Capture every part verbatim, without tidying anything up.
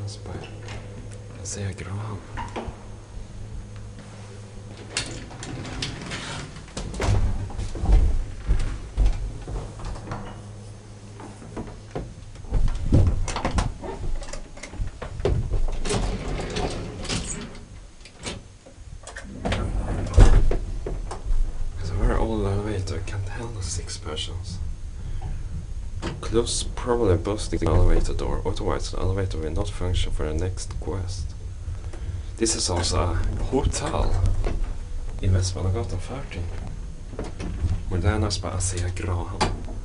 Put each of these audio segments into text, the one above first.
Let's buy Isaiah Graham. It's a very old elevator, can't handle six persons. Close, probably busting the elevator door, otherwise the elevator will not function for the next quest. This is also a hotel i Vestmanagatan fyrtio. Modernas by Isaiah Graham.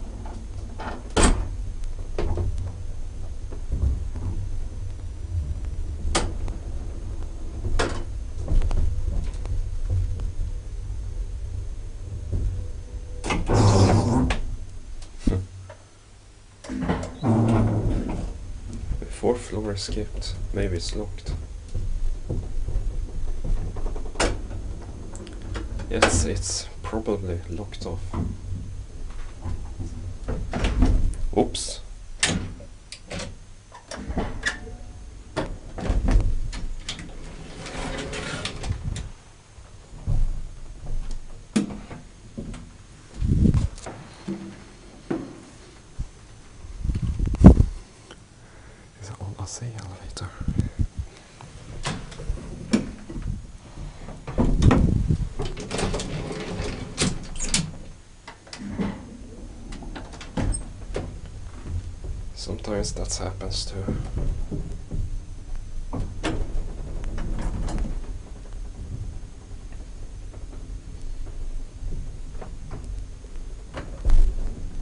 Fourth floor is skipped. Maybe it's locked. Yes, it's probably locked off. Oops. It's an old Isaiah elevator. Sometimes that happens too.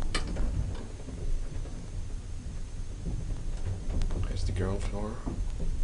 Here's the ground floor.